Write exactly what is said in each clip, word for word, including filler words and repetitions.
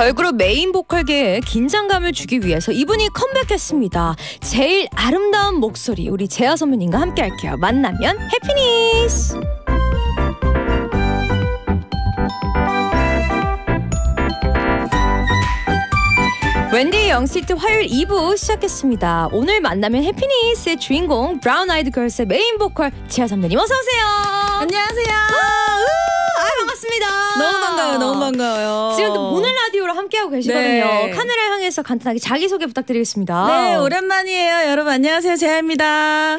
걸그룹 메인 보컬계에 긴장감을 주기 위해서 이분이 컴백했습니다. 제일 아름다운 목소리 우리 재하 선배님과 함께 할게요. 만나면 해피니스. 웬디의 영시트 화요일 이 부 시작했습니다. 오늘 만나면 해피니스의 주인공 브라운 아이드 걸스의 메인 보컬 재하 선배님 어서 오세요. 안녕하세요. 아, 반갑습니다. 너무 반가워요. 너무 반가워요. 지금 또 보는 라디오로 함께하고 계시거든요. 네. 카메라 향해서 간단하게 자기소개 부탁드리겠습니다. 네, 오랜만이에요. 여러분 안녕하세요. 재하입니다.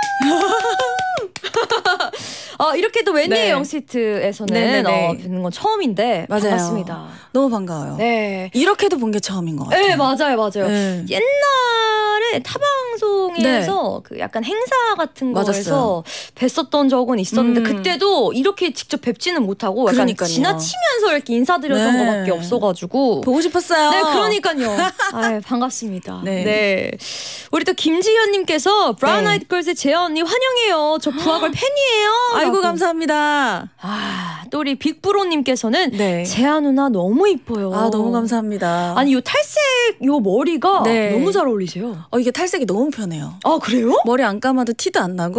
어, 이렇게 또 웬디의 네. 영시트에서는 어, 뵙는 건 처음인데 맞아요. 반갑습니다. 너무 반가워요. 네, 이렇게도 본 게 처음인 것 같아요. 네 맞아요, 맞아요. 네. 옛날에 타방송에서 그 약간 행사 같은 거에서 뵀었던 적은 있었는데 음. 그때도 이렇게 직접 뵙지는 못하고 약간 그러니까요. 지나치면서 이렇게 인사드렸던 네. 것밖에 없어가지고 보고 싶었어요. 네, 그러니까요. 아, 반갑습니다. 네. 네. 우리 또 김지현님께서 브라운 네. 아이드 걸스의 재하 언니 환영해요. 저 부하걸 팬이에요. 아이고 라고. 감사합니다. 아, 또 우리 빅브로님께서는 네. 재하 누나 너무 이뻐요. 아 너무 감사합니다. 아니 요 탈색 요 머리가 네. 너무 잘 어울리세요. 어 이게 탈색이 너무 편해요. 아 그래요? 머리 안 감아도 티도 안 나고.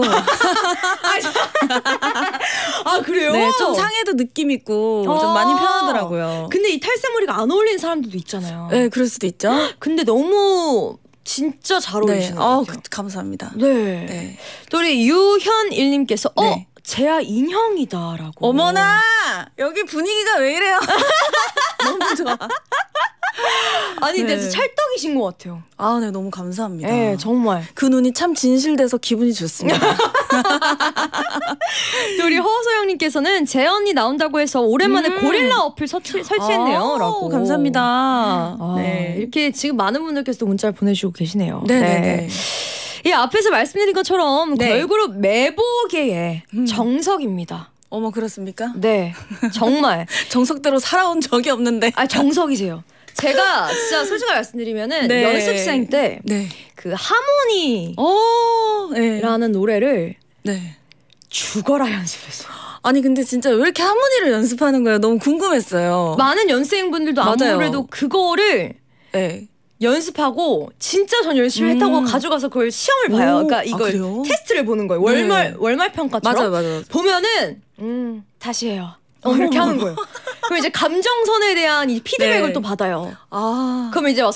아 그래요? 네, 좀 상해도 느낌 있고 아. 좀 많이 편하더라고요. 근데 이 탈색 머리가 안 어울리는 사람들도 있잖아요. 네, 그럴 수도 있죠. 근데 너무 진짜 잘 네, 어울리시는 것 어, 같아요. 그, 감사합니다. 네. 네. 또 우리 유현일님께서 어 네. 재하 인형이다라고. 어머나 여기 분위기가 왜 이래요? 너무 좋아. 아니 근데 네. 진짜 찰떡이신 것 같아요. 아, 네 너무 감사합니다. 네 정말. 그 눈이 참 진실돼서 기분이 좋습니다. 또 우리 허소영님께서는 재하 언니 나온다고 해서 오랜만에 음. 고릴라 어플 설치, 설치했네요. 아, 라고. 감사합니다. 아, 네. 이렇게 지금 많은 분들께서 문자를 보내주고 계시네요. 네네네. 이 앞에서 말씀드린 것처럼 네. 걸그룹 매보계의 음. 정석입니다. 어머 그렇습니까? 네, 정말. 정석대로 살아온 적이 없는데. 아 정석이세요. 제가 진짜 솔직하게 말씀드리면은 네. 연습생 때 네. 그 하모니라는 어, 네. 노래를 네. 죽어라 연습했어요. 아니 근데 진짜 왜 이렇게 하모니를 연습하는 거예요? 너무 궁금했어요. 많은 연습생분들도 맞아요. 아무래도 그거를 네. 연습하고 진짜 전 열심히 음. 했다고 가져가서 그걸 시험을 봐요. 오, 그러니까 아, 이걸 그래요? 테스트를 보는 거예요. 월말 네. 월말 평가처럼. 맞아요, 맞아요. 보면은 음 다시 해요. 어, 이렇게 하는 거예요. 그럼 이제 감정선에 대한 이 피드백을 네. 또 받아요. 아. 그럼 이제 막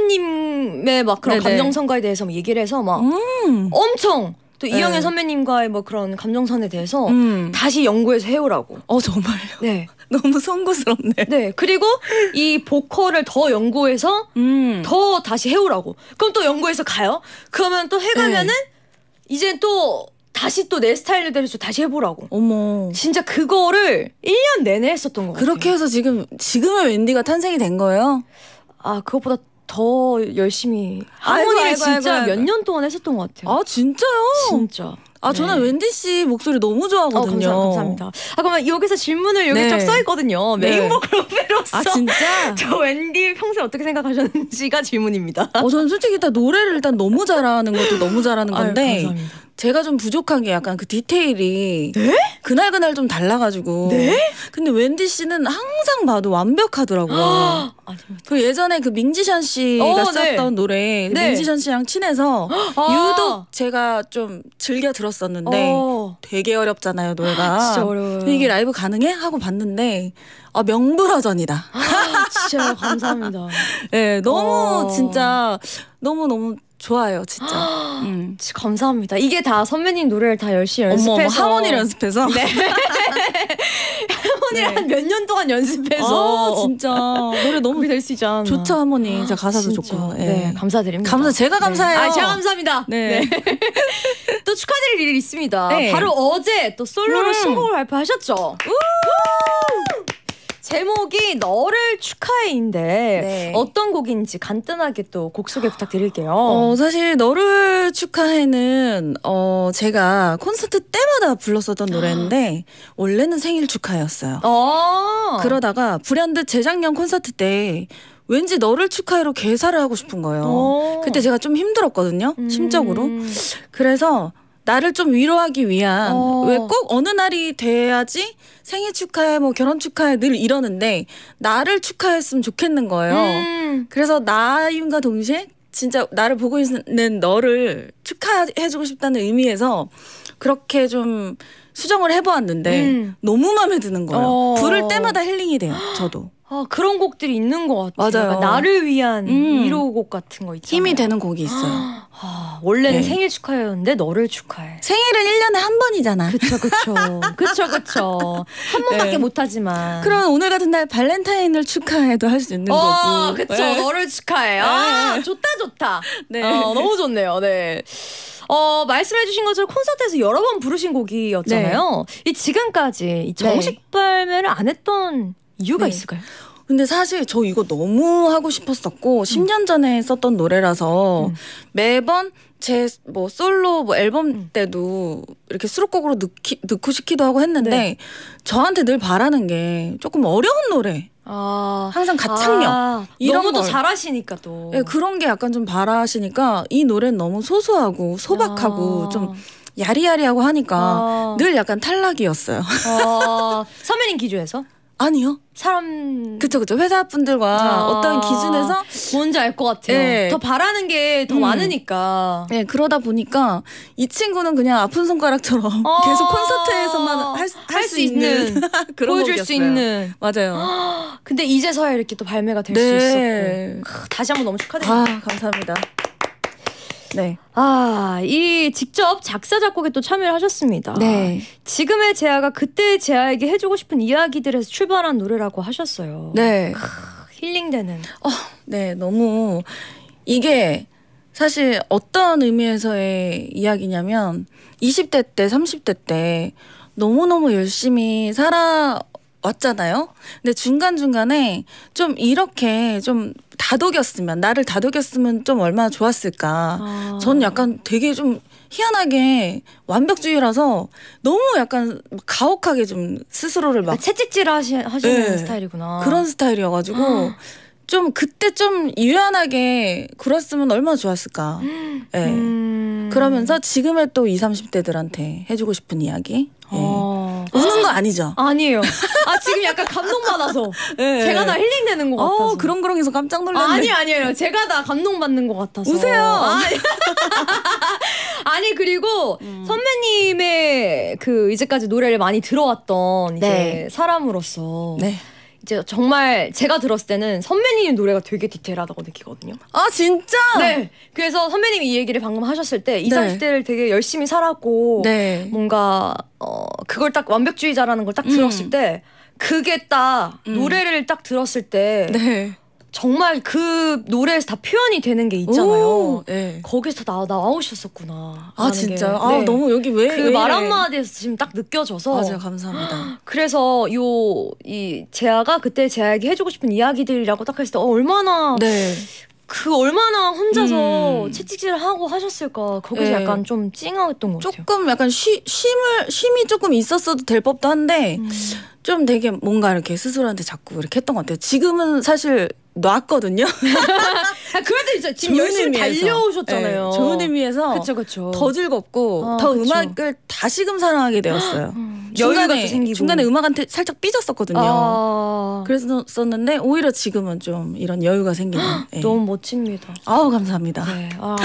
선배님의 막 그런 네네. 감정선과에 대해서 막 얘기를 해서 막 음. 엄청 또 네. 이영애 선배님과의 뭐 그런 감정선에 대해서 음. 다시 연구해서 해오라고. 어 정말요? 네. 너무 송구스럽네. 네. 그리고 이 보컬을 더 연구해서 음. 더 다시 해오라고. 그럼 또 연구해서 가요. 그러면 또 해가면은 네. 이제 또 다시 또 내 스타일대로 좀 다시 해보라고. 어머. 진짜 그거를 일 년 내내 했었던 것 같아요. 그렇게 해서 지금 지금의 웬디가 탄생이 된 거예요? 아 그것보다 더 열심히 아이고, 하모니를 아이고, 진짜 아이고, 아이고. 몇 년 동안 했었던 것 같아요. 아 진짜요? 진짜. 아 저는 네. 웬디 씨 목소리 너무 좋아하거든요. 어, 감사, 감사합니다. 아 그러면 여기서 질문을 여기 네. 쫙 써있거든요. 네. 메인 보컬 후배로서 아 진짜? 저 웬디 평소에 어떻게 생각하셨는지가 질문입니다. 어 저는 솔직히 일단 노래를 일단 너무 잘하는 것도 너무 잘하는 건데 아유, 감사합니다. 제가 좀 부족한 게 약간 그 디테일이 네? 그날 그날 좀 달라가지고. 네? 근데 웬디 씨는 항상 봐도 완벽하더라고요. 아닙니다. 그 예전에 그 밍지션 씨가 어, 썼던 네. 노래 네. 밍지션 씨랑 친해서 아. 유독 제가 좀 즐겨 들었었는데 어. 되게 어렵잖아요 노래가. 진짜 어려워요. 근데 이게 라이브 가능해? 하고 봤는데 아 명불허전이다. 아, 진짜 감사합니다. 네, 너무 어. 진짜 너무 너무 좋아요 진짜. 음. 진짜 감사합니다. 이게 다 선배님 노래를 다 열심히 연습해서 어머, 어머 하모니를 연습해서. 네. 하모니를 네. 한 몇 년 동안 연습해서 아, 진짜 노래 너무 그렇게 될 수 있지 않나. 좋죠 하모니. 진짜 가사도 진짜. 좋고. 네. 네. 감사드립니다. 감사 제가 감사해요. 네. 아, 제가 감사합니다. 네. 네. 또 축하드릴 일이 있습니다. 네. 바로 어제 또 솔로로 음. 신곡을 발표하셨죠. 제목이 너를 축하해인데 네. 어떤 곡인지 간단하게 또 곡 소개 부탁드릴게요. 어, 사실 너를 축하해는 어 제가 콘서트 때마다 불렀었던 노래인데 원래는 생일 축하였어요. 어. 그러다가 불현듯 재작년 콘서트 때 왠지 너를 축하해로 개사를 하고 싶은 거예요. 오. 그때 제가 좀 힘들었거든요. 음. 심적으로. 그래서 나를 좀 위로하기 위한 어. 왜 꼭 어느 날이 돼야지 생일 축하해 뭐 결혼 축하해 늘 이러는데 나를 축하했으면 좋겠는 거예요. 음. 그래서 나임과 동시에 진짜 나를 보고 있는 너를 축하해주고 싶다는 의미에서 그렇게 좀 수정을 해보았는데 음. 너무 마음에 드는 거예요. 어. 부를 때마다 힐링이 돼요. 저도. 아, 그런 곡들이 있는 것 같아요. 맞아요. 약간 나를 위한 음. 위로곡 같은 거 있잖아요. 힘이 되는 곡이 있어요. 아, 원래는 네. 생일 축하였는데 너를 축하해. 생일은 일 년에 한 번이잖아. 그쵸 그쵸 그쵸 그쵸 한 번밖에 네. 못하지만 그러면 오늘 같은 날 발렌타인을 축하해도 할 수 있는 어 거고. 그쵸 네. 너를 축하해. 아 네. 좋다 좋다. 네. 어, 너무 좋네요. 네. 어, 말씀해주신 것처럼 콘서트에서 여러 번 부르신 곡이었잖아요. 이 지금까지 이 정식 발매를 안 했던 이유가 네. 있을까요? 근데 사실 저 이거 너무 하고 싶었었고 십 년 전에 썼던 노래라서 음. 매번 제 뭐 솔로 뭐 앨범 때도 이렇게 수록곡으로 넣기, 넣고 싶기도 하고 했는데 네. 저한테 늘 바라는 게 조금 어려운 노래 아, 항상 가창력 아, 이런 너무 또 걸. 잘하시니까 또. 네, 그런 게 약간 좀 바라시니까 이 노래는 너무 소소하고 소박하고 아. 좀 야리야리하고 하니까 아. 늘 약간 탈락이었어요. 아, 선배님 기준에서? 아니요. 사람 그쵸 그쵸 회사 분들과 아. 어떤 기준에서 뭔지 알 것 같아요. 네. 더 바라는 게 더 음. 많으니까. 네 그러다 보니까 이 친구는 그냥 아픈 손가락처럼 어. 계속 콘서트에서만 할 수 할 수 있는, 있는, 그런 보여줄 곡이었어요. 수 있는. 맞아요. 근데 이제서야 이렇게 또 발매가 될 수 네. 있었고. 크, 다시 한번 너무 축하드립니다. 아 감사합니다. 네. 아, 이 직접 작사 작곡에 또 참여를 하셨습니다. 네. 지금의 재하가 그때의 재하에게 해주고 싶은 이야기들에서 출발한 노래라고 하셨어요. 네. 크, 힐링되는. 어, 네 너무 이게 사실 어떤 의미에서의 이야기냐면 이십 대 때 삼십 대 때 너무너무 열심히 살아왔잖아요. 근데 중간중간에 좀 이렇게 좀 다독였으면 나를 다독였으면 좀 얼마나 좋았을까. 아. 전 약간 되게 좀 희한하게 완벽주의라서 너무 약간 가혹하게 좀 스스로를 막 아, 채찍질 하시, 하시는 네. 스타일이구나. 그런 스타일이어가지고 좀 그때 좀 유연하게 굴었으면 얼마나 좋았을까. 네. 음. 그러면서 지금의 또 이십, 삼십 대들한테 해주고 싶은 이야기. 네. 어. 우는 거 아니죠? 아니에요. 아, 지금 약간 감동받아서. 네. 제가 다 힐링되는 것 같아서. 어, 그렁그렁해서 깜짝 놀랐네. 아니 아니에요. 제가 다 감동받는 것 같아서. 우세요. 아니, 아니 그리고 음. 선배님의 그 이제까지 노래를 많이 들어왔던 이제 네. 사람으로서 네. 이제 정말 제가 들었을 때는 선배님 노래가 되게 디테일하다고 느끼거든요. 아 진짜? 네. 그래서 선배님이 이 얘기를 방금 하셨을 때 이십, 네. 삼십 대를 되게 열심히 살았고 네. 뭔가 어 그걸 딱 완벽주의자라는 걸 딱 음. 들었을 때 그게 딱 음. 노래를 딱 들었을 때 네. 정말 그 노래에서 다 표현이 되는 게 있잖아요. 오, 네. 거기서 다 나, 나오셨었구나. 아 진짜요? 아 너무 여기 왜? 그 말 한마디에서 지금 딱 느껴져서. 맞아요, 감사합니다. 그래서 요 이 재하가 그때 재하에게 해주고 싶은 이야기들이라고 딱 했을 때 어, 얼마나 네. 그 얼마나 혼자서 음. 채찍질을 하고 하셨을까. 거기서 네. 약간 좀 찡했던 것 같아요. 조금 약간 쉬, 쉼을 쉼이 조금 있었어도 될 법도 한데 음. 좀 되게 뭔가 이렇게 스스로한테 자꾸 이렇게 했던 것 같아요. 지금은 사실 놨거든요. 아, 그래도 있어요. 지금 좋은 열심히 의미에서. 달려오셨잖아요. 네, 좋은 의미에서 그쵸 그쵸. 더 즐겁고 아, 더 그쵸. 음악을 다시금 사랑하게 되었어요. 음, 여유가 또 중간에 생기고. 중간에 음악한테 살짝 삐졌었거든요. 아, 그래서 썼는데 오히려 지금은 좀 이런 여유가 생기는. 네. 너무 멋집니다. 아우 감사합니다. 네. 아.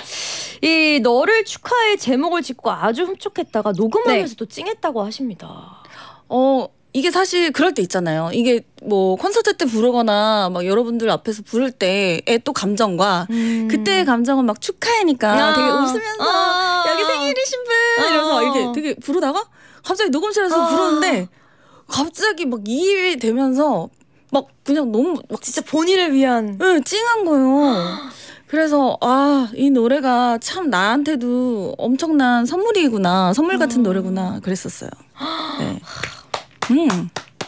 이 너를 축하해 제목을 짓고 아주 흡족했다가 녹음하면서 네. 또 찡했다고 하십니다. 어 이게 사실 그럴 때 있잖아요. 이게 뭐 콘서트 때 부르거나 막 여러분들 앞에서 부를 때의 또 감정과 음. 그때의 감정은 막 축하해니까 아. 되게 웃으면서 아. 여기 생일이신 분 아. 이러면서 이렇게 되게 부르다가 갑자기 녹음실에서 아. 부르는데 갑자기 막 이입이 되면서 막 그냥 너무 막 진짜 본인을 위한. 응, 찡한 거예요. 그래서 아, 이 노래가 참 나한테도 엄청난 선물이구나. 선물 같은 음. 노래구나. 그랬었어요. 네. 음.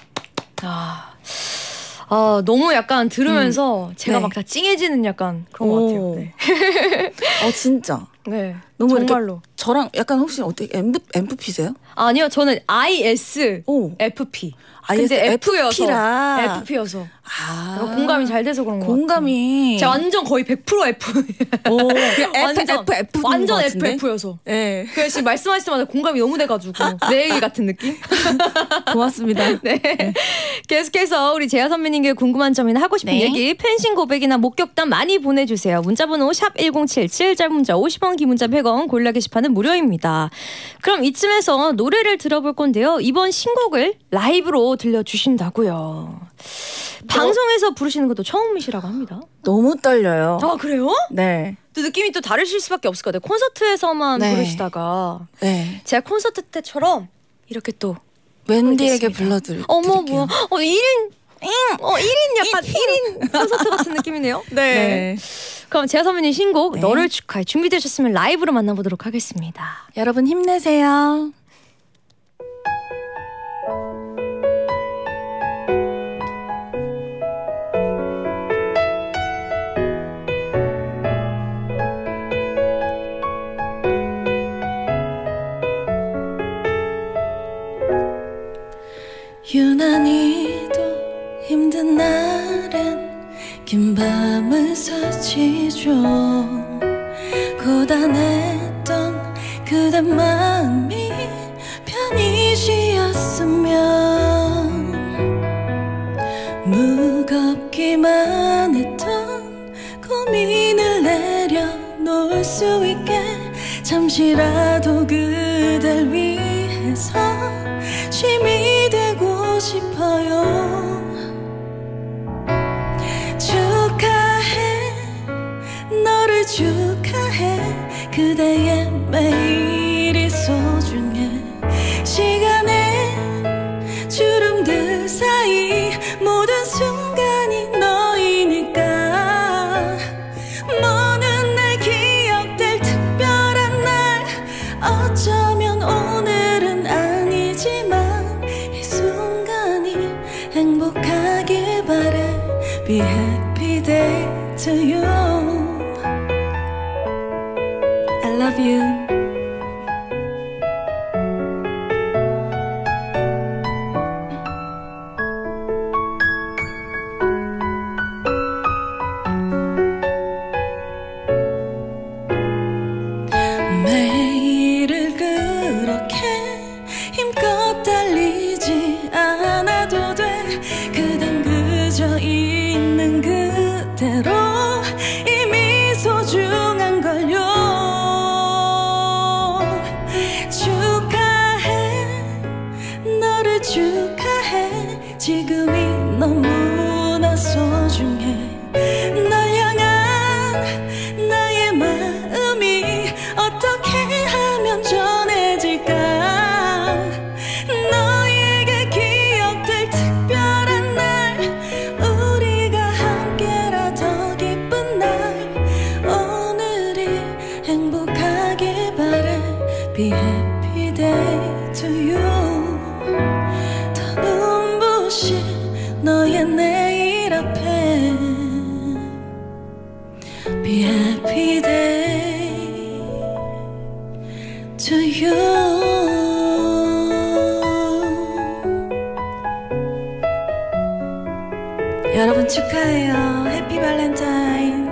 아. 아 너무 약간 들으면서 제가 네. 막 다 찡해지는 약간 그런 것 같아요. 오. 네. 어 진짜. 네. 너무 정말로. 저랑 약간 혹시 어떻게 엠프, 엠프피세요? 아니요, 저는 아이에스에프피. 근데 F여서 에프피여서 아 공감이 잘 돼서 그런 거 같아요. 공감이 제가 완전 거의 백 퍼센트 F. 오, 완전 F, F, 완전 에프에프여서. 네. 그래서 지금 말씀하실 때마다 공감이 너무 돼가지고 내 얘기 같은 느낌. 고맙습니다. 네. 네. 계속해서 우리 재하 선배님께 궁금한 점이나 하고 싶은 네. 얘기, 팬심 고백이나 목격담 많이 보내주세요. 문자번호 샵 일공칠칠, 짧은 문자 오십 원, 긴 문자 백 원, 고릴라 게시판은 무료입니다. 그럼 이쯤에서 노래를 들어볼 건데요. 이번 신곡을 라이브로 들려주신다고요. 방송에서 부르시는 것도 처음이시라고 합니다. 너무 떨려요. 아, 그래요? 네. 또 느낌이 또 다르실 수밖에 없을 것 같아요. 콘서트에서만 네. 부르시다가 네. 제가 콘서트 때처럼 이렇게 또 웬디에게 불러드릴게요. 어머 뭐야? 어 일 인 어 일 인 약간 일 인 콘서트 같은 느낌이네요. 네. 네. 그럼 재하 선배님 신곡 네. 너를 축하해 준비되셨으면 라이브로 만나보도록 하겠습니다. 여러분 힘내세요. 유난히도 힘든 날엔 긴 밤을 사치죠. 고단했던 그대 마음이 편이시였으면 무겁기만 했던 고민을 내려놓을 수 있게 잠시라도 그댈 위해서 쉼이 되고 싶어요. 축하해 너를 축하해 그대의 매일이 소중해. 시간의 주름들 사이 모든 순간이 너이니까 먼 날 기억될 특별한 날 어쩌면 오늘은 아니지만 이 순간이 행복하길 바래. Be happy day to you. I love you. 매일을 그렇게 힘껏 달리지 않아도 돼. 그댄 그저 있는 그대로 이미 소중한 걸요. 축하해 너를 축하해 지금이 너무나 소중해. 널 향한 나의 마음이 어떻게 하면 전해질까. 너에게 기억될 특별한 날 우리가 함께라 더 기쁜 날 오늘이 행복하길 바래. Be happy day to you. 더 눈부신 너의 내일 앞에 Be happy day to you. 여러분 축하해요. 해피 발렌타인.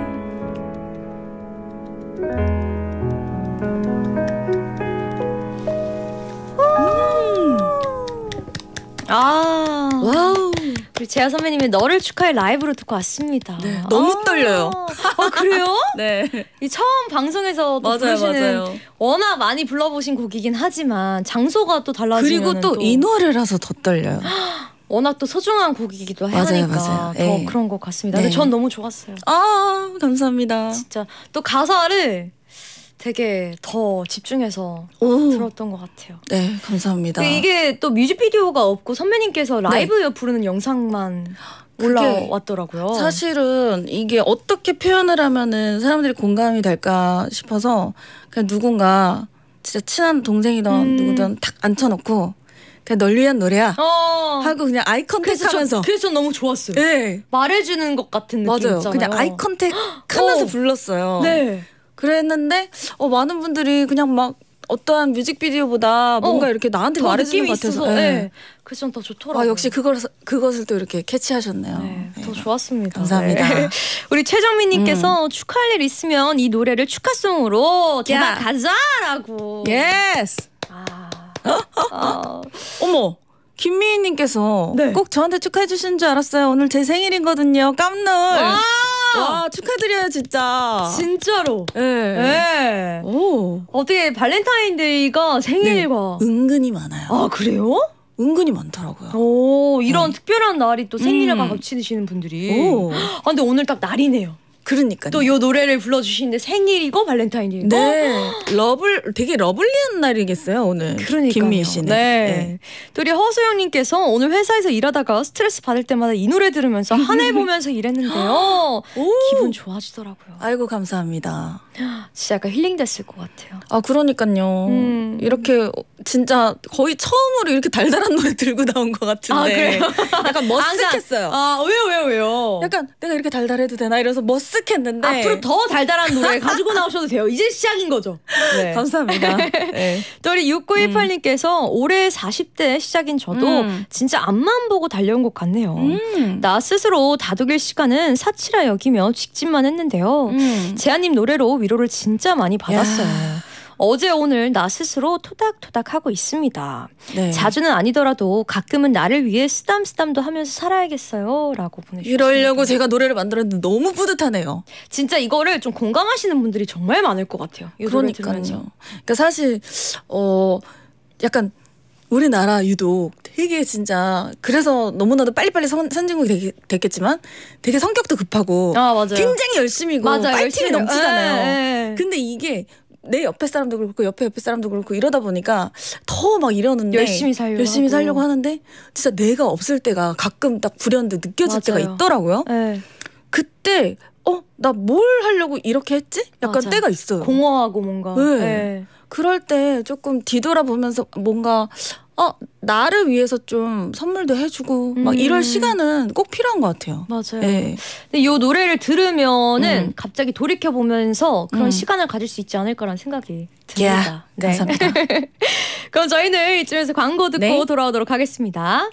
아, 와우. 우리 재하 선배님의 너를 축하해 라이브로 듣고 왔습니다. 네, 너무 아, 떨려요. 아, 그래요? 네. 이 처음 방송에서 또 맞아요, 부르시는 맞아요. 워낙 많이 불러보신 곡이긴 하지만 장소가 또 달라지면 그리고 또 이 노래라서 더 떨려요. 워낙 또 소중한 곡이기도 맞아요, 하니까 맞아요. 더 네. 그런 것 같습니다. 네. 근데 전 너무 좋았어요. 아, 감사합니다. 진짜 또 가사를 되게 더 집중해서 오. 들었던 것 같아요. 네, 감사합니다. 근데 이게 또 뮤직비디오가 없고 선배님께서 라이브 부르는 영상만 올라왔더라고요. 사실은 이게 어떻게 표현을 하면은 사람들이 공감이 될까 싶어서 그냥 누군가 진짜 친한 동생이던 음. 누구든 탁 앉혀놓고 그냥 널 위한 노래야 어. 하고 그냥 아이 컨택 그래서 하면서 저, 그래서 전 너무 좋았어요. 네. 말해주는 것 같은 느낌 맞아요. 있잖아요. 그냥 아이 컨택 하면서 어. 불렀어요. 네. 그랬는데 어, 많은 분들이 그냥 막 어떠한 뮤직비디오보다 뭔가 어, 이렇게 나한테 더 말해주는 느낌이 것 같아서. 있어서, 네. 네. 그래서 좀 더 좋더라고요. 아, 역시 그걸, 그것을 또 이렇게 캐치하셨네요. 네, 네. 더 좋았습니다. 감사합니다. 네. 우리 최정민님께서 음. 축하할 일 있으면 이 노래를 축하송으로 대박 가자라고. 예스. 아. 아. 어머. 김미희님께서 네. 꼭 저한테 축하해 주신 줄 알았어요. 오늘 제 생일이거든요. 깜놀. 와, 와 축하드려요 진짜. 진짜로. 네. 네. 오. 어떻게 발렌타인데이가 생일과 네. 은근히 많아요. 아 그래요? 은근히 많더라고요. 오 이런 네. 특별한 날이 또 생일과 음. 같이 드시는 분들이. 오. 아 근데 오늘 딱 날이네요. 그러니까요. 또 이 노래를 불러주시는데 생일이고 발렌타인이고. 네. 러블 되게 러블리한 날이겠어요 오늘. 그러니까요. 김미희 씨는. 네. 네. 또 우리 허소영님께서 오늘 회사에서 일하다가 스트레스 받을 때마다 이 노래 들으면서 한 해 보면서 일했는데요. 오. 기분 좋아지더라고요. 아이고 감사합니다. 진짜 약간 힐링됐을 것 같아요. 아 그러니까요. 음. 이렇게 진짜 거의 처음으로 이렇게 달달한 노래 들고 나온 것 같은데. 아, 그래요? 약간 머쓱했어요. 아 왜요 왜요 왜요? 약간 내가 이렇게 달달해도 되나 이래서 머쓱했는데. 앞으로 더 달달한 노래 가지고 나오셔도 돼요. 이제 시작인 거죠. 네. 감사합니다. 네. 또 우리 육구일팔님께서 음. 올해 사십 대 시작인 저도 음. 진짜 앞만 보고 달려온 것 같네요. 음. 나 스스로 다독일 시간은 사치라 여기며 직진만 했는데요. 음. 재한님 노래로 위로를 진짜 많이 받았어요. 야. 어제 오늘 나 스스로 토닥토닥 하고 있습니다. 네. 자주는 아니더라도 가끔은 나를 위해 쓰담쓰담도 하면서 살아야겠어요 라고 보내주셨습니다. 이러려고 제가 노래를 만들었는데 너무 뿌듯하네요. 진짜 이거를 좀 공감하시는 분들이 정말 많을 것 같아요. 이 노래 들으면서. 그러니까 사실 어 약간 우리나라 유독 되게 진짜 그래서 너무나도 빨리빨리 선, 선진국이 되게, 됐겠지만 되게 성격도 급하고 아, 맞아요. 굉장히 열심이고 맞아요. 파이팅이 열심히 넘치잖아요. 에, 에. 근데 이게 내 옆에 사람도 그렇고 옆에 옆에 사람도 그렇고 이러다 보니까 더 막 이러는데 열심히 살려고 열심히 하고. 살려고 하는데 진짜 내가 없을 때가 가끔 딱 불현듯 느껴질 맞아요. 때가 있더라고요. 에. 그때 어, 나 뭘 하려고 이렇게 했지? 약간 맞아. 때가 있어요. 공허하고 뭔가. 네. 네. 그럴 때 조금 뒤돌아보면서 뭔가 어 나를 위해서 좀 선물도 해주고 음. 막 이럴 시간은 꼭 필요한 것 같아요. 맞아요. 네. 근데 이 노래를 들으면은 음. 갑자기 돌이켜 보면서 그런 음. 시간을 가질 수 있지 않을까라는 생각이 듭니다. 야, 네. 감사합니다. 그럼 저희는 이쯤에서 광고 듣고 네. 돌아오도록 하겠습니다.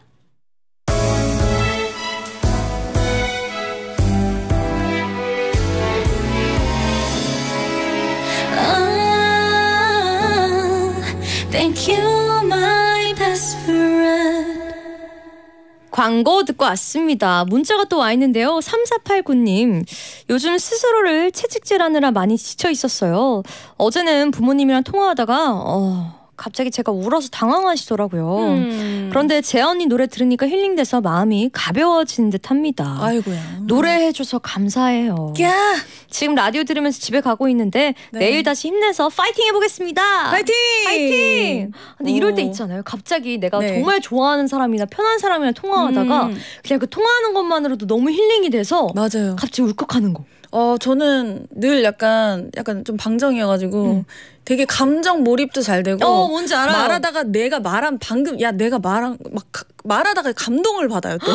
Thank you, my best friend. 광고 듣고 왔습니다. 문자가 또 와 있는데요. 삼사팔구님. 요즘 스스로를 채찍질하느라 많이 지쳐 있었어요. 어제는 부모님이랑 통화하다가 어, 갑자기 제가 울어서 당황하시더라고요. 음. 그런데 재언니 노래 들으니까 힐링돼서 마음이 가벼워지는 듯합니다. 아이고야. 노래해줘서 감사해요. 야. 지금 라디오 들으면서 집에 가고 있는데 네. 내일 다시 힘내서 파이팅 해보겠습니다. 파이팅! 파이팅! 근데 오. 이럴 때 있잖아요. 갑자기 내가 네. 정말 좋아하는 사람이나 편한 사람이랑 통화하다가 음. 그냥 그 통화하는 것만으로도 너무 힐링이 돼서 맞아요. 갑자기 울컥하는 거. 어 저는 늘 약간 약간 좀 방정이어가지고 음. 되게 감정 몰입도 잘 되고 어 뭔지 알아요. 말하다가 내가 말한 방금 야 내가 말한 막 말하다가 감동을 받아요 또.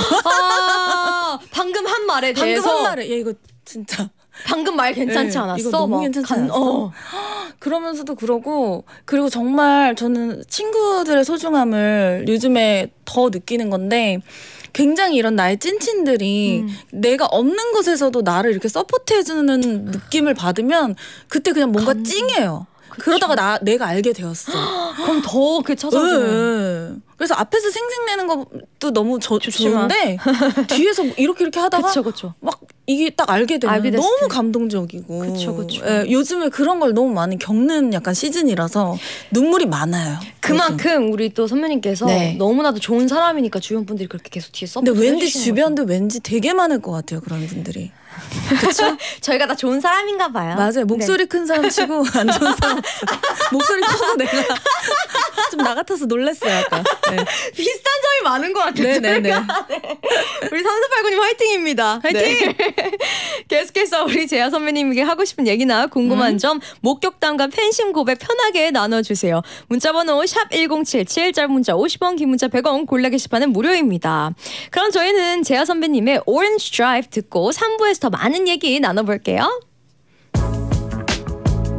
아 방금 한 말에 대해서 방금 한 말에 얘 이거 진짜 방금 말 괜찮지 네, 않았어? 이거 너무 괜찮지 간, 않았어? 어. 그러면서도 그러고 그리고 정말 저는 친구들의 소중함을 요즘에 더 느끼는 건데 굉장히 이런 나의 찐친들이 음. 내가 없는 곳에서도 나를 이렇게 서포트해주는 느낌을 받으면 그때 그냥 뭔가 감... 찡해요. 그쵸. 그러다가 나 내가 알게 되었어. 그럼 더 그게 찾아오잖아요. 네. 그래서 앞에서 생색내는 것도 너무 저, 좋은데 뒤에서 이렇게 이렇게 하다가 그쵸, 그쵸. 막 이게 딱 알게 되면 알게 너무 때. 감동적이고 그쵸, 그쵸. 예, 요즘에 그런 걸 너무 많이 겪는 약간 시즌이라서 눈물이 많아요. 그만큼 요즘. 우리 또 선배님께서 네. 너무나도 좋은 사람이니까 주변 분들이 그렇게 계속 뒤에 서포트 근데 왠지 주변도 거죠. 왠지 되게 많을 것 같아요. 그런 분들이. 그렇죠? 저희가 다 좋은 사람인가 봐요. 맞아요. 목소리 네. 큰 사람 치고 안 좋은 사람 목소리 커서 내가 좀 나 같아서 놀랐어요. 약간. 네. 비슷한 점이 많은 것 같아요. 네네네. 네. 우리 삼사팔구님 화이팅입니다. 화이팅! 네. 계속해서 우리 재하 선배님에게 하고 싶은 얘기나 궁금한 음. 점 목격담과 팬심 고백 편하게 나눠주세요. 문자번호 샵 일공칠칠 짧은 문자 오십 원 긴 문자 백 원 골라 게시판은 무료입니다. 그럼 저희는 재하 선배님의 Orange Drive 듣고 삼 부에서 더 많은 얘기 나눠볼게요.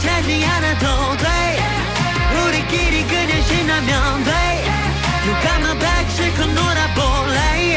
차지 않아도 돼 우리끼리 그냥 신나면 돼 누가 마 백실컷 놀아볼래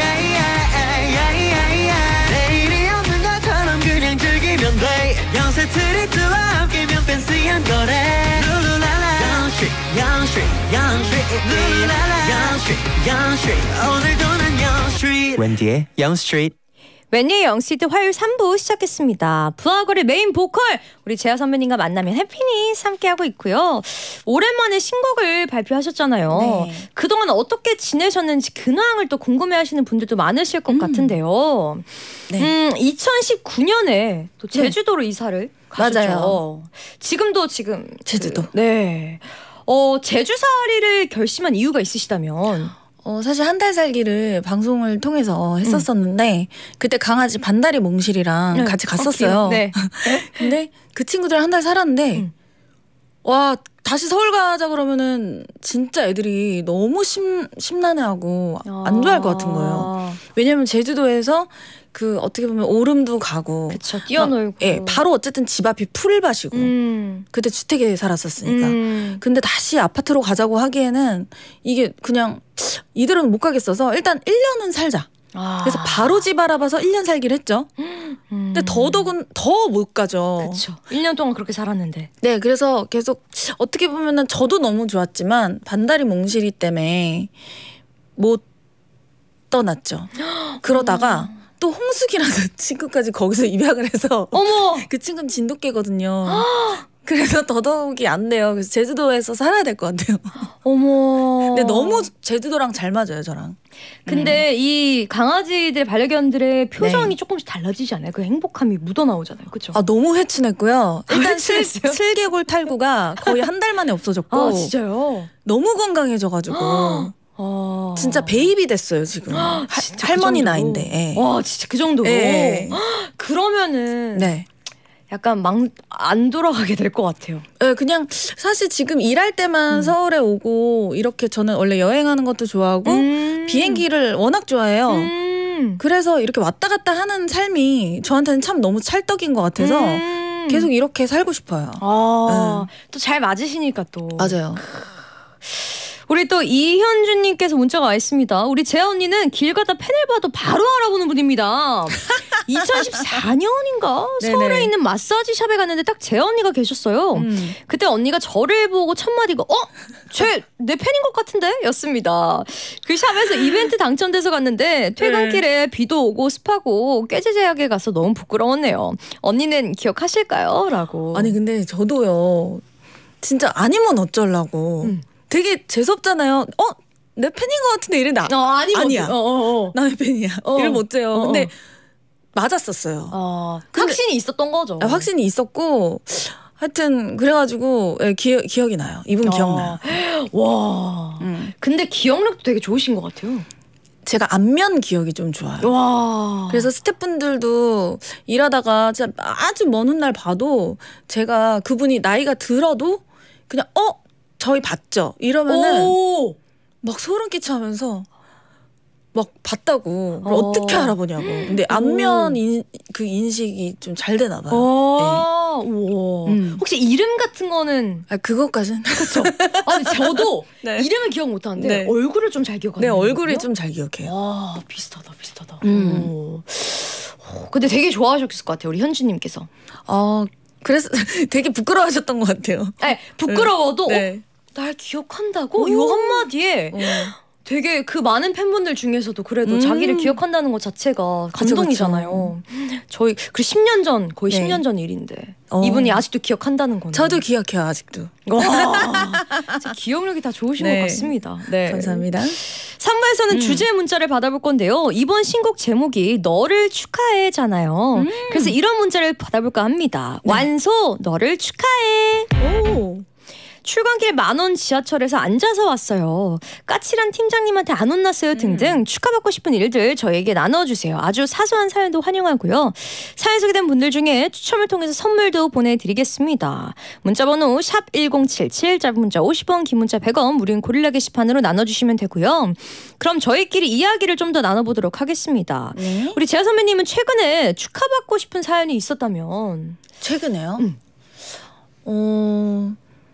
내일이 없는 것처럼 그냥 즐기면 돼 영세 트리트와 함께면 팬시한 거래 룰루랄라 영쉬 영쉬 영쉬 룰루랄라 영쉬 영쉬 오늘도 난 영쉬 웬디의 영스트리트. 웬디의 영스트리트 화요일 삼 부 시작했습니다. 부하거리 메인 보컬 우리 재하 선배님과 만나면 해피니스 함께하고 있고요. 오랜만에 신곡을 발표하셨잖아요. 네. 그동안 어떻게 지내셨는지 근황을 또 궁금해하시는 분들도 많으실 것 음. 같은데요. 네. 음, 이천십구 년에 또 제주도로 네. 이사를 가셨죠. 맞아요. 지금도 지금 제주도. 그, 네. 어, 제주살이를 결심한 이유가 있으시다면 어, 사실 한 달 살기를 방송을 통해서 했었었는데 음. 그때 강아지 반다리 몽실이랑 네. 같이 갔었어요. 어, 네. 근데 그 친구들 한 달 살았는데 음. 와 다시 서울 가자 그러면은 진짜 애들이 너무 심, 심란해하고 아. 안 좋아할 것 같은 거예요. 왜냐면 제주도에서 그 어떻게 보면 오름도 가고 그쵸, 뛰어놀고. 예, 바로 어쨌든 집 앞이 풀밭이고 음. 그때 주택에 살았었으니까. 음. 근데 다시 아파트로 가자고 하기에는 이게 그냥 이대로는 못 가겠어서 일단 일 년은 살자. 아. 그래서 바로 집 알아봐서 일 년 살기를 했죠. 음. 근데 더더군 더 못 가죠. 그렇죠. 일 년 동안 그렇게 살았는데. 네, 그래서 계속 어떻게 보면은 저도 너무 좋았지만 반다리 몽실이 때문에 못 떠났죠. 그러다가 또 홍숙이라는 친구까지 거기서 입양을 해서 어머. 그 친구는 진돗개거든요. 그래서 더더욱이 안 돼요. 그래서 제주도에서 살아야 될 것 같아요. 어머. 근데 너무 제주도랑 잘 맞아요, 저랑. 근데 음. 이 강아지들 반려견들의 표정이 네. 조금씩 달라지지 않아요? 그 행복함이 묻어나오잖아요. 그렇죠? 아 너무 회춘했고요. 일단 슬, 회춘했어요? 슬개골 탈구가 거의 한 달 만에 없어졌고 아, 진짜요? 너무 건강해져가지고 아. 진짜 베이비 됐어요 지금. 하, 진짜 할머니 그 정도로? 나이인데. 예. 와, 진짜 그 정도로. 예. 그러면은 네. 약간 막 안 돌아가게 될 것 같아요. 네, 그냥 사실 지금 일할 때만 음. 서울에 오고 이렇게 저는 원래 여행하는 것도 좋아하고 음. 비행기를 워낙 좋아해요. 음. 그래서 이렇게 왔다 갔다 하는 삶이 저한테는 참 너무 찰떡인 것 같아서 음. 계속 이렇게 살고 싶어요. 아, 또 잘 맞으시니까 또. 맞아요. 우리 또 이현주님께서 문자가 와 있습니다. 우리 재아 언니는 길 가다 펜을 봐도 바로 알아보는 분입니다. 이천십사 년인가 서울에 네네. 있는 마사지 샵에 갔는데 딱 재아 언니가 계셨어요. 음. 그때 언니가 저를 보고 첫 마디가 어? 쟤 내 팬인 것 같은데? 였습니다. 그 샵에서 이벤트 당첨돼서 갔는데 퇴근길에 비도 오고 습하고 꾀지제하게 가서 너무 부끄러웠네요. 언니는 기억하실까요? 라고. 아니 근데 저도요. 진짜 아니면 어쩌려고. 음. 되게 재수없잖아요. 어? 내 팬인 것 같은데 이랬는데 어, 아니, 아니야. 어, 어, 어. 남의 팬이야. 어. 이러면 어째요. 어, 어. 근데 맞았었어요. 어, 근데- 확신이 있었던 거죠. 아, 확신이 있었고 하여튼 그래가지고 예, 기, 기억이 나요. 이분 기억나요. 와. 음. 근데 기억력도 되게 좋으신 것 같아요. 제가 안면 기억이 좀 좋아요. 와. 그래서 스태프분들도 일하다가 진짜 아주 먼 훗날 봐도 제가 그분이 나이가 들어도 그냥 어? 저희 봤죠? 이러면은 오. 막 소름 끼쳐하면서 막 봤다고 어. 어. 떻게 알아보냐고. 근데 안면 인, 그 인식이 좀 잘 되나 봐요. 와. 우와. 음. 혹시 이름 같은 거는 아, 그것까지는 그렇죠. 아니 저도 네. 이름은 기억 못 하는데 네. 얼굴을 좀 잘 기억하는 내 얼굴이 거거든요? 좀 잘 기억해요. 와, 비슷하다. 비슷하다. 음. 오. 오, 근데 되게 좋아하셨을 것 같아요. 우리 현주 님께서. 어, 그래서 되게 부끄러워하셨던 것 같아요. 아니, 부끄러워도 네. 어, 날 기억한다고? 오. 이 한마디에 어. 되게 그 많은 팬분들 중에서도 그래도 음. 자기를 기억한다는 것 자체가 그쵸, 감동이잖아요. 저희 그 십 년 전 거의 네. 십 년 전 일인데 어. 이분이 아직도 기억한다는 거는 저도 기억해요, 아직도. 와, 진짜 기억력이 다 좋으신 네. 것 같습니다. 네. 감사합니다. 삼 부에서는 음. 주제 문자를 받아볼 건데요. 이번 신곡 제목이 너를 축하해잖아요. 음. 그래서 이런 문자를 받아볼까 합니다. 네. 완소 너를 축하해. 오. 출근길 만원 지하철에서 앉아서 왔어요. 까칠한 팀장님한테 안 혼났어요 등등 음. 축하받고 싶은 일들 저에게 나눠주세요. 아주 사소한 사연도 환영하고요. 사연 소개된 분들 중에 추첨을 통해서 선물도 보내드리겠습니다. 문자번호 샵 일공칠칠, 짧은 문자 오십 원, 긴 문자 백 원, 무료인 고릴라 게시판으로 나눠주시면 되고요. 그럼 저희끼리 이야기를 좀 더 나눠보도록 하겠습니다. 네. 우리 재하 선배님은 최근에 축하받고 싶은 사연이 있었다면? 최근에요? 음. 어,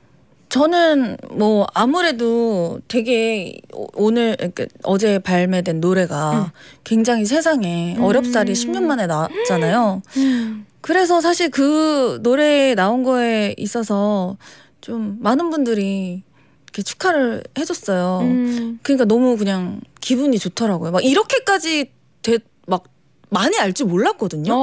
저는 뭐 아무래도 되게 오- 오늘 그러니까 어제 발매된 노래가 음. 굉장히 세상에 음. 어렵사리 십 년 만에 나왔잖아요. 그래서 사실 그 노래에 나온 거에 있어서 좀 많은 분들이 이렇게 축하를 해줬어요. 음. 그러니까 너무 그냥 기분이 좋더라고요. 막 이렇게까지 되, 막 많이 알 줄 몰랐거든요.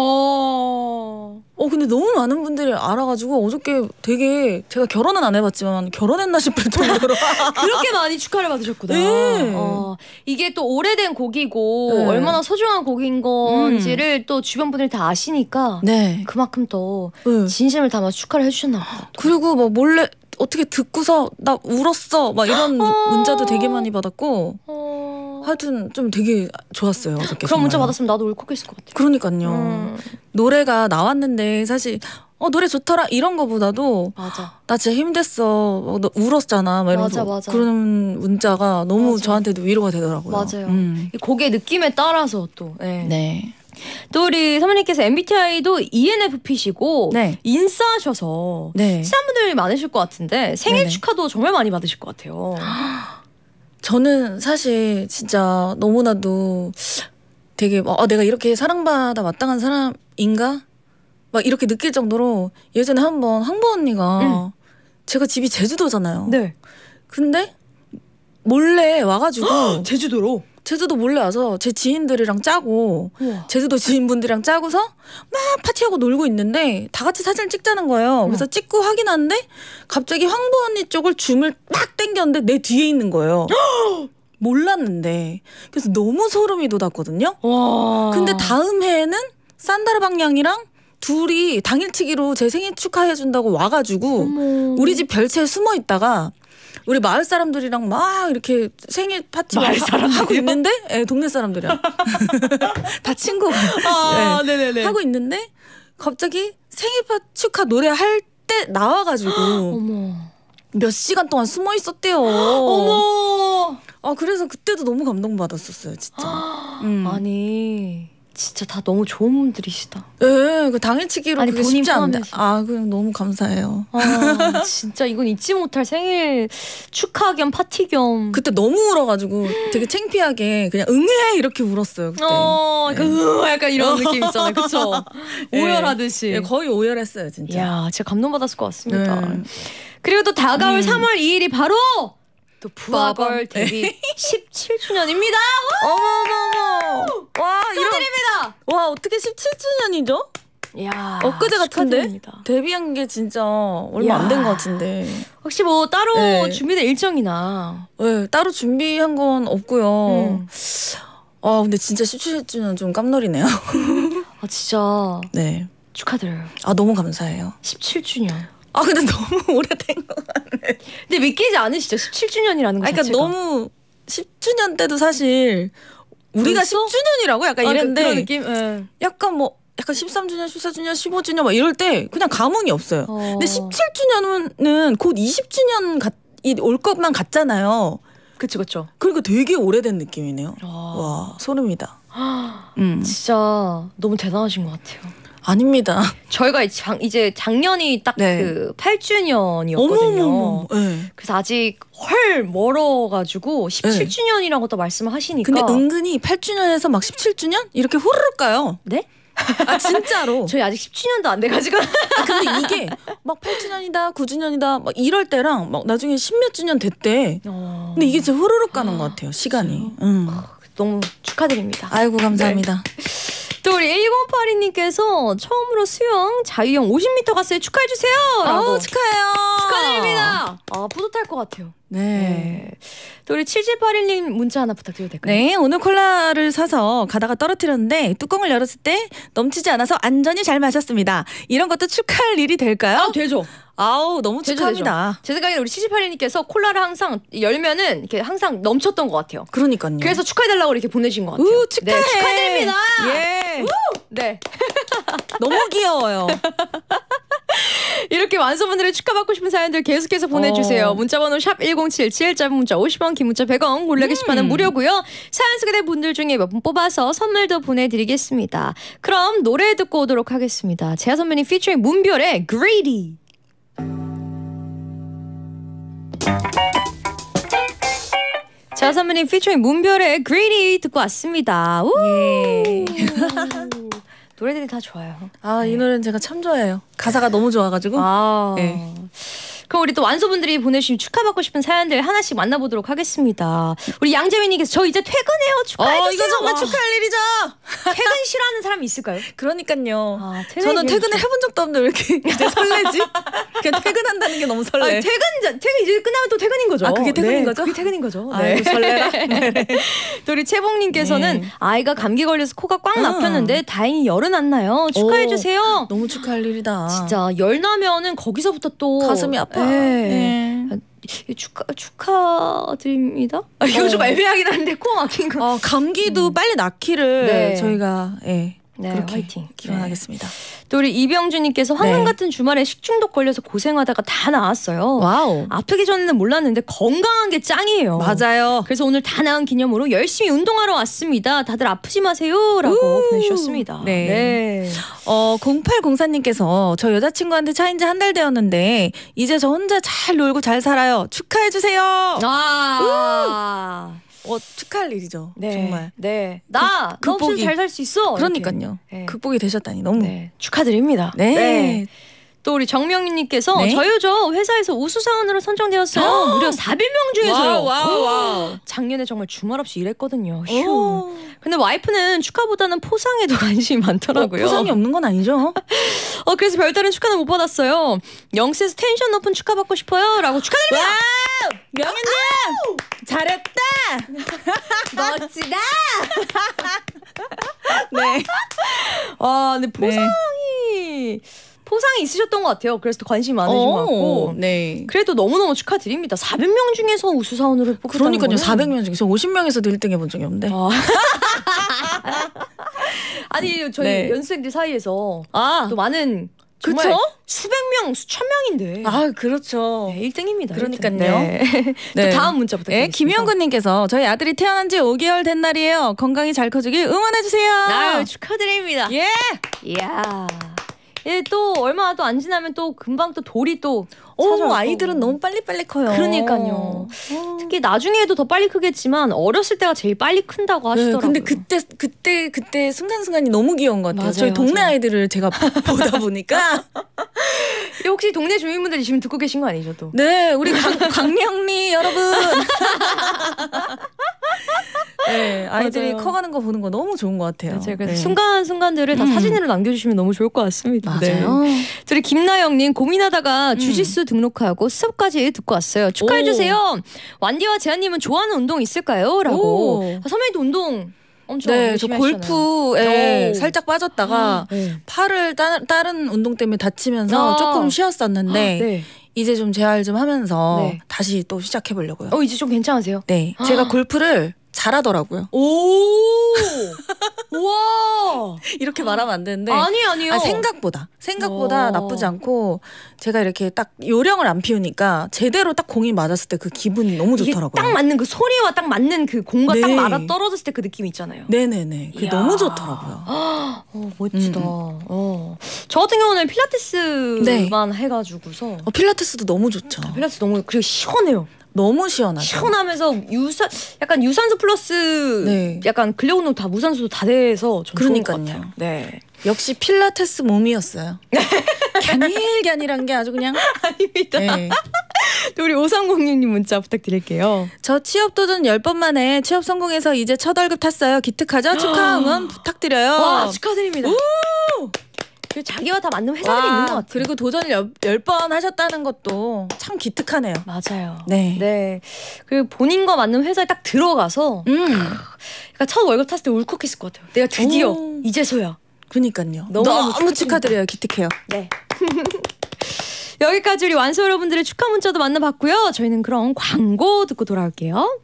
어. 어 근데 너무 많은 분들이 알아가지고 어저께 되게 제가 결혼은 안 해봤지만 결혼했나 싶을 정도로 그렇게 많이 축하를 받으셨구나. 네. 어, 이게 또 오래된 곡이고 네. 얼마나 소중한 곡인 건지를 또 주변 분들이 다 아시니까 네. 그만큼 더 네. 진심을 담아 축하를 해주셨나 보다. 또. 그리고 막 몰래 어떻게 듣고서 나 울었어 막 이런 어. 문자도 되게 많이 받았고 어... 하여튼 좀 되게 좋았어요 어저께. 그런 문자 정말로. 받았으면 나도 울컥했을 것 같아요. 그러니까요. 음, 노래가 나왔는데 사실 어 노래 좋더라 이런 거보다도 맞아. 나 진짜 힘들었어 어, 너 울었잖아 막 이러면서 맞아, 맞아. 그런 문자가 너무 맞아. 저한테도 위로가 되더라고요. 맞아요. 음. 이 곡의 느낌에 따라서 또. 네. 네. 또 우리 사모님께서 엠비티아이도 이엔에프피시고 네. 인싸셔서 네. 친한 분들이 많으실 것 같은데 생일 네네. 축하도 정말 많이 받으실 것 같아요. 저는 사실 진짜 너무나도 되게 막, 아, 내가 이렇게 사랑받아 마땅한 사람인가? 막 이렇게 느낄 정도로 예전에 한번 황보 언니가 응. 제가 집이 제주도잖아요. 네. 근데 몰래 와가지고 제주도로. 제주도 몰래 와서 제 지인들이랑 짜고 우와. 제주도 지인분들이랑 짜고서 막 파티하고 놀고 있는데 다 같이 사진을 찍자는 거예요. 그래서 찍고 확인하는데 갑자기 황보 언니 쪽을 줌을 딱 당겼는데 내 뒤에 있는 거예요. 몰랐는데 그래서 너무 소름이 돋았거든요. 와. 근데 다음 해에는 산다르 방향이랑 둘이 당일치기로 제 생일 축하해준다고 와가지고 어머. 우리 집 별채에 숨어 있다가 우리 마을 사람들이랑 막 이렇게 생일 파티 막 마을 하- 사람들이요? 하고 있는데 예, 동네 사람들이랑 다 친구가 아, 예, 네네네. 하고 있는데 갑자기 생일 파 축하 노래 할 때 나와가지고 어머. 몇 시간 동안 숨어 있었대요. 어머. 아 그래서 그때도 너무 감동받았었어요 진짜. 음. 아니 진짜 다 너무 좋은 분들이시다. 예, 그 당일치기로 아니, 그게 본인 쉽지 않은데. 포함해서. 아, 그냥 너무 감사해요. 아, 진짜 이건 잊지 못할 생일 축하 겸 파티 겸. 그때 너무 울어가지고 되게 창피하게 그냥 응애 이렇게 울었어요. 그때. 어, 그 으, 약간 이런 느낌 있잖아요, 그렇죠? 예. 오열하듯이. 예, 거의 오열했어요, 진짜. 이야, 진짜 감동받았을 것 같습니다. 네. 그리고 또 다가올 음. 삼월 이일이 바로 또 부하걸 부하걸. 데뷔 십칠 주년입니다. 어머머머. 와, 이런. 축하드립니다. 와, 어떻게 십칠 주년이죠? 이야, 엊그제 같은데? 축하드립니다. 데뷔한 게 진짜 얼마 안 된 것 같은데. 혹시 뭐 따로 네. 준비된 일정이나. 네, 따로 준비한 건 없고요. 음. 아, 근데 진짜 십칠 주년 좀 깜놀이네요. 아, 진짜 네. 축하드려요. 아, 너무 감사해요. 십칠 주년. 아, 근데 너무 오래된 것 같네. 근데 믿기지 않으시죠? 십칠 주년이라는 거 아, 그러니까 자체가. 너무 십 주년 때도 사실 우리가 벌써? 십 주년이라고 약간 아, 그- 이랬는데 그런 느낌? 예. 약간 뭐 약간 십삼 주년, 십사 주년, 십오 주년 막 이럴 때 그냥 감흥이 없어요. 어. 근데 십칠 주년은 곧 이십 주년 같, 올 것만 같잖아요. 그쵸, 그쵸. 그러니까 되게 오래된 느낌이네요. 아. 와, 소름이다. 음. 진짜 너무 대단하신 것 같아요. 아닙니다. 저희가 이제 작- 이제 작년이 딱 네. 그 팔 주년이었거든요. 어머머머. 네. 그래서 아직 헐 멀어가지고 십칠 주년이라고 또 말씀을 하시니까. 근데 은근히 팔 주년에서 막 십칠 주년 이렇게 후루룩 가요. 네? 아 진짜로. 저희 아직 십 주년도 안 돼가지고. 아, 근데 이게 막 팔 주년이다, 구 주년이다 막 이럴 때랑 막 나중에 십몇 주년 됐대. 어... 근데 이게 진짜 후루룩 가는 것 같아요, 시간이. 응. 너무 축하드립니다. 아이고 감사합니다. 또 우리 일공팔이 님께서 처음으로 수영 자유형 오십 미터 갔어요. 축하해주세요. 라고. 아우 축하해요. 축하드립니다. 아 뿌듯할 것 같아요. 네. 네. 또 우리 칠칠팔일 님 문자 하나 부탁드려도 될까요? 네, 오늘 콜라를 사서 가다가 떨어뜨렸는데 뚜껑을 열었을 때 넘치지 않아서 안전히 잘 마셨습니다. 이런 것도 축하할 일이 될까요? 아, 되죠. 아우 너무 되죠, 축하합니다. 되죠. 제 생각에는 우리 칠칠팔일 님께서 콜라를 항상 열면은 이렇게 항상 넘쳤던 것 같아요. 그러니까요. 그래서 축하해달라고 이렇게 보내신 것 같아요. 우 축하해. 네, 축하드립니다. 예. 네. 너무 귀여워요. 이렇게 완소분들의 축하받고 싶은 사연들 계속해서 보내주세요. 어. 문자번호 샵 일공칠칠, 짧은 문자 오십 원, 긴 문자 백 원, 골라 게시판은 음. 무료고요. 사연 소개된 분들 중에 몇 분 뽑아서 선물도 보내드리겠습니다. 그럼 노래 듣고 오도록 하겠습니다. 재하 선배님 피처링 문별의 Greedy. 자, 선배님 피처링 문별의 Greedy 듣고 왔습니다. 우! 예. 노래들이 다 좋아요. 아, 이 노래는 제가 참 좋아해요. 가사가 너무 좋아가지고. 아. 네. 그럼 우리 또 완소분들이 보내주신 축하받고 싶은 사연들 하나씩 만나보도록 하겠습니다. 우리 양재민님께서 저 이제 퇴근해요. 축하해주세요. 어, 이거 정말 와. 축하할 일이죠. 퇴근 싫어하는 사람이 있을까요? 그러니까요. 아, 퇴근이 저는 퇴근을 싫어. 해본 적도 없는데 왜 이렇게 이제 설레지? 그냥 퇴근한다는 게 너무 설레. 아니, 퇴근, 퇴근 이제 끝나면 또 퇴근인 거죠. 아, 그게 퇴근인 네, 거죠? 그게 퇴근인 거죠. 아이고, 설레라. 또 우리 채봉님께서는 네. 아이가 감기 걸려서 코가 꽉 음. 막혔는데 다행히 열은 안 나요. 축하해주세요. 너무 축하할 일이다. 진짜 열 나면은 거기서부터 또 가슴이 아파. 네. 네. 축하 축하드립니다. 아, 이거 어. 좀 애매하긴 한데 코 막힌 거. 어, 감기도 빨리 낫기를 네. 저희가 예. 네, 그렇게 화이팅. 기원하겠습니다. 또 우리 이병주님께서 황금 네. 같은 주말에 식중독 걸려서 고생하다가 다 나았어요. 와우. 아프기 전에는 몰랐는데 건강한 게 짱이에요. 맞아요. 그래서 오늘 다 나은 기념으로 열심히 운동하러 왔습니다. 다들 아프지 마세요라고 우! 보내주셨습니다. 네. 네. 어, 공팔공사님께서 저 여자친구한테 차인 지 한 달 되었는데 이제 저 혼자 잘 놀고 잘 살아요. 축하해 주세요. 아. 어, 축하할 일이죠. 네. 정말. 네. 나 극- 너 없이 극복이- 잘 살 수 있어. 그러니까요. 네. 극복이 되셨다니 너무. 네. 네. 축하드립니다. 또 우리 정명희님께서 네. 저요 저 회사에서 우수사원으로 선정되었어요. 무려 사백 명 중에서요. 와우, 와우, 와우. 작년에 정말 주말 없이 일했거든요. 휴. 오. 근데 와이프는 축하보다는 포상에도 관심이 많더라고요. 어, 포상이 없는 건 아니죠? 어, 그래서 별다른 축하는 못 받았어요. 영세에서 텐션 높은 축하 받고 싶어요. 라고 축하드립니다. 명현님 잘했다. 멋지다. 네. 아, 근데 포상이 포상이 있으셨던 것 같아요. 그래서 또 관심이 많으신 것 같고. 네. 그래도 너무너무 축하드립니다. 사백 명 중에서 우수사원으로 뽑혔다는 그러니까요. 거는. 사백 명 중에서 오십 명에서도 일 등 해본 적이 없는데. 아. 아니 저희 네. 연수생들 사이에서 아, 또 많은 정말 그쵸? 수백 명, 수천 명인데 아 그렇죠. 네, 일 등입니다. 그러니까요. 네. 네. 또 다음 문자 네, 부탁드립니다. 김영근님께서 저희 아들이 태어난 지 오 개월 된 날이에요. 건강히 잘 커주길 응원해주세요. 아유, 축하드립니다. 예. 이야. 예, 또 얼마 또 안 지나면 또 금방 또 돌이 또 오, 찾아올 아이들은 거고. 너무 빨리빨리 커요. 그러니까요. 어. 특히 나중에도 더 빨리 크겠지만 어렸을 때가 제일 빨리 큰다고 네, 하시더라고요. 근데 그때 그때 그때 순간순간이 너무 귀여운 것 같아요. 맞아요, 저희 동네 맞아요. 아이들을 제가 보다 보니까 혹시 동네 주민분들이 지금 듣고 계신 거 아니죠 또? 네, 우리 강, 강명리 여러분. 네, 아이들이 맞아요. 커가는 거 보는 거 너무 좋은 것 같아요. 맞아요. 그래서 네. 순간순간들을 다 음. 사진으로 남겨주시면 너무 좋을 것 같습니다. 맞아요. 네. 저희 김나영님 고민하다가 주짓수 등록하고 수업까지 듣고 왔어요. 축하해주세요. 완디와 재한님은 좋아하는 운동 있을까요? 라고. 오. 아, 선배님도 운동 엄청 네, 저 열심히 하시잖아요. 골프에 오. 살짝 빠졌다가 네. 팔을 따, 다른 운동 때문에 다치면서 아. 조금 쉬었었는데 네. 이제 좀 재활 좀 하면서 네. 다시 또 시작해 보려고요. 어, 이제 좀 괜찮으세요? 네, 제가 골프를 잘하더라고요. 오! 와! 이렇게 말하면 안 되는데 아니, 아니요. 아, 생각보다 생각보다 오. 나쁘지 않고 제가 이렇게 딱 요령을 안 피우니까 제대로 딱 공이 맞았을 때 그 기분이 너무 이게 좋더라고요. 딱 맞는 그 소리와 딱 맞는 그 공과 네. 딱 맞아 떨어졌을 때 그 느낌 있잖아요. 네네네. 그게 이야. 너무 좋더라고요. 어, 멋지다. 음. 어. 저 같은 경우는 필라테스만 해가지고서 어, 필라테스도 너무 좋죠. 필라테스 너무 그리고 시원해요. 너무 시원하죠. 시원하면서 유산 약간 유산소 플러스 네. 약간 근력 운동 다 무산소도 다 돼서 전 좋은 것 그러니까요. 같아요. 네. 역시 필라테스 몸이었어요. 갸닐갸닐한 게 아주 그냥. 아닙니다. 네. 또 우리 오삼공육 님 문자 부탁드릴게요. 저 취업 도전 열 번 만에 취업 성공해서 이제 첫 월급 탔어요. 기특하죠? 축하 응원 부탁드려요. 와 축하드립니다. 그 자기와 다 맞는 회사들이 와, 있는 것 같아요. 그리고 도전을 열 번 하셨다는 것도 참 기특하네요. 맞아요. 네. 네. 그리고 본인과 맞는 회사에 딱 들어가서 음. 그러니까 첫 월급 탔을 때 울컥했을 것 같아요. 내가 드디어 오. 이제서야. 그니까요. 너무너무 너무, 축하드립니다. 축하드려요. 기특해요. 네. 여기까지 우리 완소 여러분들의 축하 문자도 만나봤고요. 저희는 그럼 광고 듣고 돌아올게요.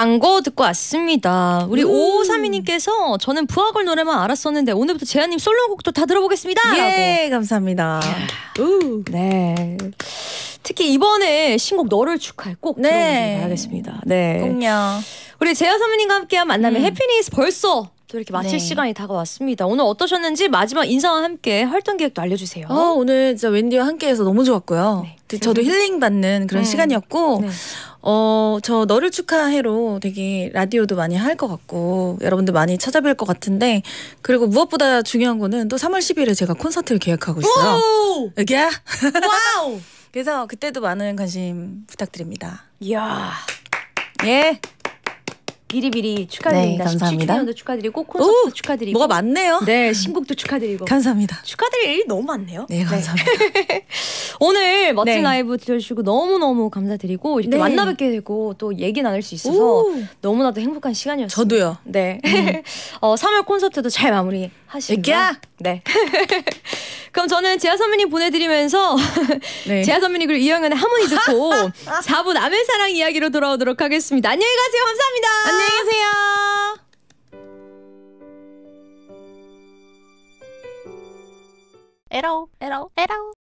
광고 듣고 왔습니다. 우리 음. 오오삼이님께서 저는 부하걸 노래만 알았었는데 오늘부터 재한님 솔로곡도 다 들어보겠습니다. 예, 라고. 감사합니다. 우. 네. 특히 이번에 신곡 너를 축하해 꼭 네. 들어보시기 바라겠습니다. 네. 꽁냥. 우리 재하 선배님과 함께한 만남의 음. 해피니스 벌써 또 이렇게 마칠 네. 시간이 다가왔습니다. 오늘 어떠셨는지 마지막 인사와 함께 활동 계획도 알려주세요. 어, 오늘 진짜 웬디와 함께해서 너무 좋았고요. 네. 저도 힐링 받는 그런 음. 시간이었고, 네. 어, 저 너를 축하해로 되게 라디오도 많이 할 것 같고, 여러분들 많이 찾아뵐 것 같은데, 그리고 무엇보다 중요한 거는 또 삼월 십일에 제가 콘서트를 계획하고 있어요. 오! 여기야? 와우! 그래서 그때도 많은 관심 부탁드립니다. 이야. 예. 비리비리 축하드립니다. 네, 감사합니다. 십칠 주년도 축하드리고 콘서트도 오, 축하드리고 뭐가 많네요. 네, 신곡도 축하드리고 감사합니다. 축하드릴 일이 너무 많네요. 네, 감사합니다. 오늘 멋진 네. 라이브 들려주시고 너무너무 감사드리고 이렇게 네. 만나 뵙게 되고 또 얘기 나눌 수 있어서 오. 너무나도 행복한 시간이었어요. 저도요. 네. 어, 삼월 콘서트도 잘 마무리 하시고요. 애기야. 네. 그럼 저는 재하 선배님 보내드리면서 네. 재하 선배님 그리고 이영현의 하모니 듣고 사 부 남의 사랑 이야기로 돌아오도록 하겠습니다. 안녕히 가세요. 감사합니다. 안녕히 계세요. 에러 에러 에러